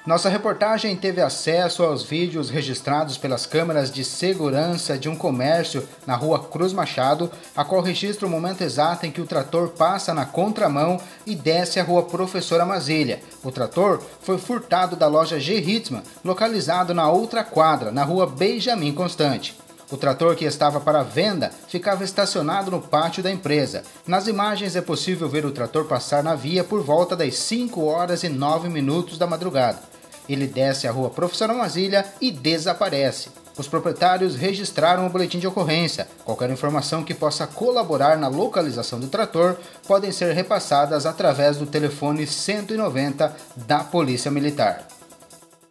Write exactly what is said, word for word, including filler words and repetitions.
Nossa reportagem teve acesso aos vídeos registrados pelas câmeras de segurança de um comércio na rua Cruz Machado, a qual registra o momento exato em que o trator passa na contramão e desce a rua Professora Mazília. O trator foi furtado da loja G. Hitzmann, localizado na outra quadra, na rua Benjamin Constante. O trator, que estava para venda, ficava estacionado no pátio da empresa. Nas imagens é possível ver o trator passar na via por volta das cinco horas e nove minutos da madrugada. Ele desce a rua Professora Mazília e desaparece. Os proprietários registraram o boletim de ocorrência. Qualquer informação que possa colaborar na localização do trator podem ser repassadas através do telefone cento e noventa da Polícia Militar.